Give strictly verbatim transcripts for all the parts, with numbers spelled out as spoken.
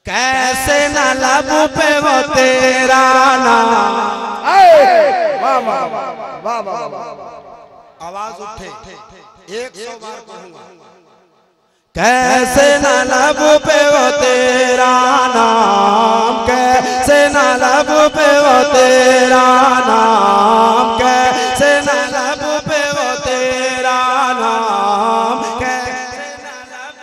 कैसे न लब पे वो तेरा नाम। वाह वाह वाह वाह वाह, आवाज उठे, एक सौ बार कहूंगा। कैसे न लब पे वो तेरा नाम, कैसे न लब पे वो तेरा नाम, कैसे न लब पे वो तेरा नाम, कैसे न लब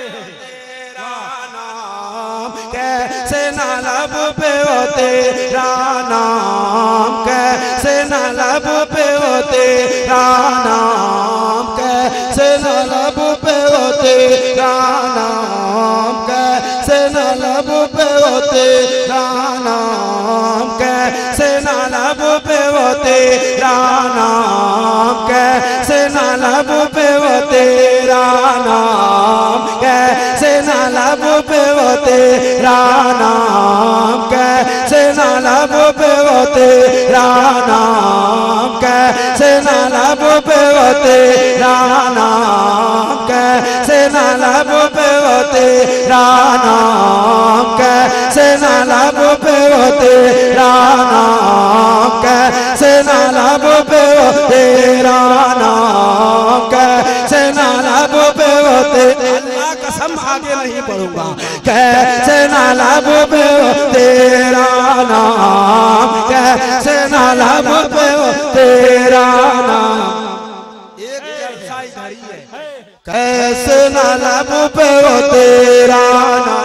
पे वो तेरा नाम, कैसे न लब पे वो तेरा नाम, कैसे न लब पे वो तेरा नाम, कैसे न लब पे वो तेरा नाम, कैसे न लब पे वो तेरा नाम, कैसे न लब पे वो तेरा नाम, कैसे न लब पे वो तेरा नाम, कैसे न लब पे वो तेरा नाम, कैसे न लब पे वो तेरा नाम, कैसे न लब पे वो तेरा नाम, कैसे न लब पे वो तेरा नाम, कैसे न लब पे वो तेरा नाम, कैसे न लब पे वो तेरा, कसम आगे नहीं पढ़ूंगा। कैसे न लब पे वो तेरा नाम, कैसे न लब पे वो तेरा नाम। एक जलसा इधर ही है। कैसे न लब पे वो तेरा नाम,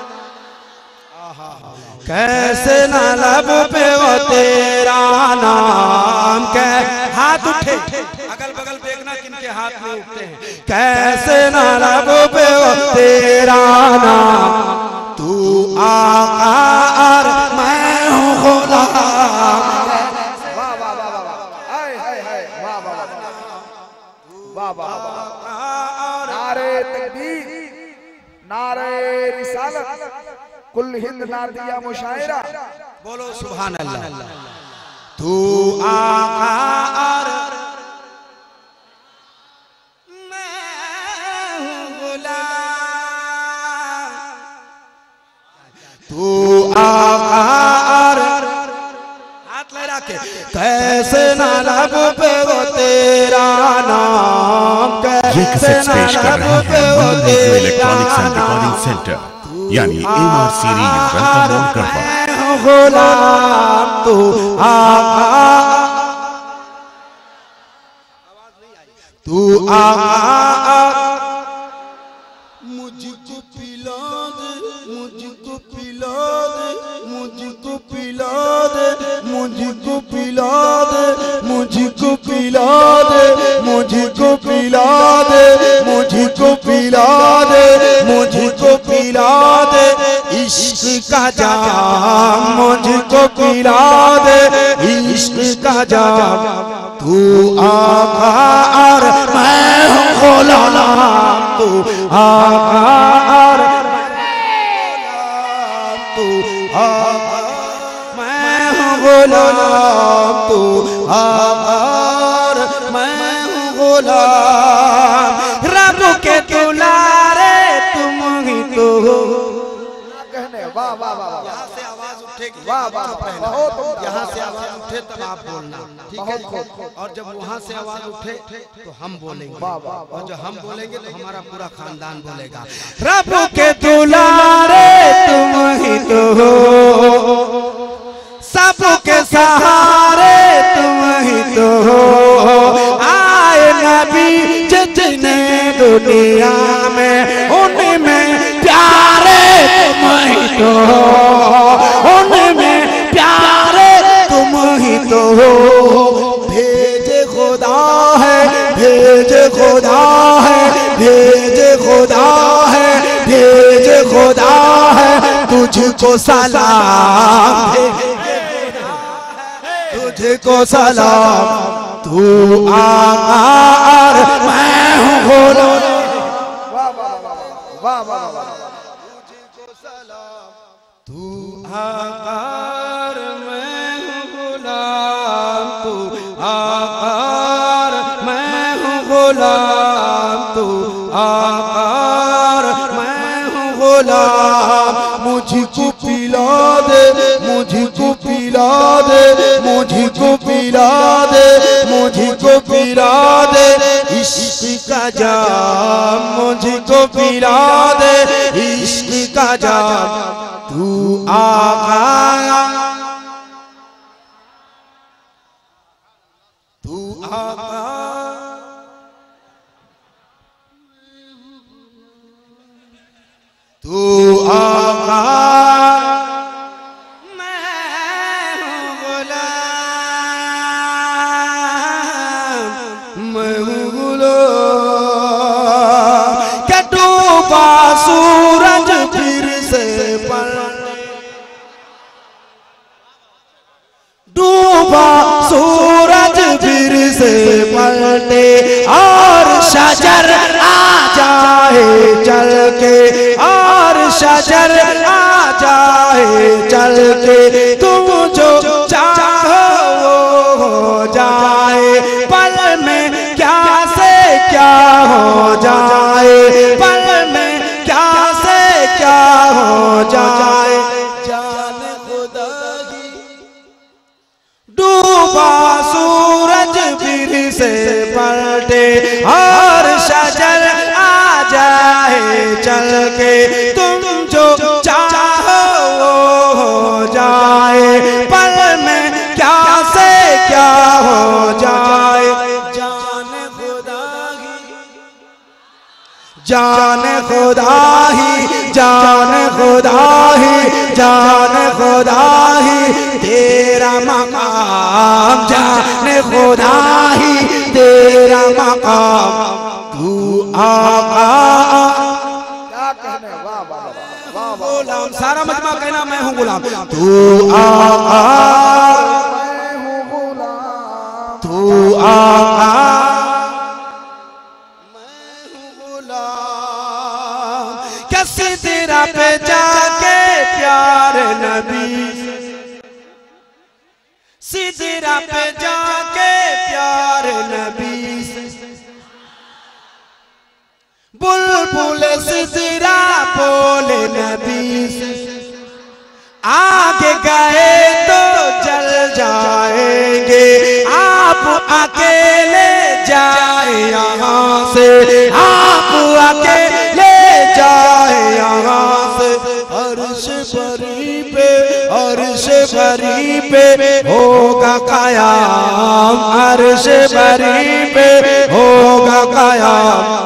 कैसे न लब पे वो तेरा नाम। कै हाथ उठे, अगल बगल देखना किनके हाथ में उठते हैं। कैसे न लब पे वो तेरा नाम, तू आका और मैं हूँ गुलाम। वाह वाह वाह वाह, हाय हाय हाय, वाह वाह वाह वाह वाह। नारे तकबीर, नारे रिसालत, कुल हिंद नातिया मुशायरा, बोलो सुभान अल्लाह। तू आका और मैं हूँ गुलाम, तू आका और हाथ लगा के। कैसे न लब पे वो तेरा नाम, कैसे न लब पे वो तेरा नाम, यानी एम आर सीरीज गढ़वा। गुलाम तू आका, तू आका, मुझको पिला दे, मुझको पिला दे, मुझको पिला दे, मुझको पिला दे, मुझको पिला दे, मुझको पिला दे, मुझको पिला दे, मुझको पिला दे इश्क का जाम, मुझको पिला दे इश्क का जाम। तू आका और मैं हूँ गुलाम, तू आका और तू आका, मैं हूँ गुलाम, तू आका और मैं हूँ गुलाम। रब के दुलारे तुम ही तो हो। वाह वाह वाह, यहाँ से आवाज उठेगी, वाह वाह, बहुत यहाँ से आवाज उठे तब आप बोलना, ठीक है। और जब वहाँ से आवाज उठे तो हम बोलेंगे, और जब हम बोलेंगे तो हमारा पूरा खानदान बोलेगा। रब के दुलारे तुम ही तो हो, सबके सहारे तुम ही तो हो। आए नबी जितने दुनिया में, उनमें प्यारे तुम ही तो हो, उनमें प्यारे तुम ही तो हो। भेजे खुदा है, भेजे खुदा है, भेजे खुदा है, भेजे खुदा है तुझको सलाम, तुझको सलाम। तू आका और मैं हूँ गुलाम, वाह वाह वाह वाह वाह, तुझको सलाम। तू आका और मैं हूँ गुलाम, तू आका और मैं हूँ गुलाम, तू आका और मैं हूँ गुलाम। मुझको पिला दे, मुझको पिला दे, मुझको पिला दे, मुझको पिला दे इश्क का जाम, मुझको पिला दे इश्क का जाम। तू आका, तू आका, तू आका, मैं हूँ गुलाम, मैं हूँ गुलाम। क्या डूबा सूरज फिर से पलटे, डूबा सूरज फिर से पलटे और शजर आ जाए चल के, और शजर आ जाए चल के। तुम जो चाहो वो हो जाए, पल में क्या से क्या हो जाए, पल में क्या से क्या हो जाए। जान खुदा की डूबा सूरज फिर से पलटे और शजर आ जाए चल के। तुम जो चाहो वो हो जाए, पल में क्या से क्या हो जाए। जान खुदा ही, जान खुदा ही, जान खुदा ही, जान खुदा ही तेरा मकाम, जान खुदा ही तेरा मकाम। तू आका, क्या कहने, वाह वाह वाह वाह वाह। गुलाम, सारा मजमा कहना मैं हूँ गुलाम। तू आका, मैं हूँ गुलाम, तू आका, मैं हूँ गुलाम। क्या सिदरा पे जाके प्यार नबी, सिदरा पे जाके प्यार नबी, बुलबुल सिदरा बोले नबी से, आगे गए तो जल जाएंगे, आप अकेले जाए यहाँ से, आप अकेले जाए यहाँ से। अर्श बरी पे, अर्श बरी पे होगा कयाम, अर्श बरी पे होगा कयाम।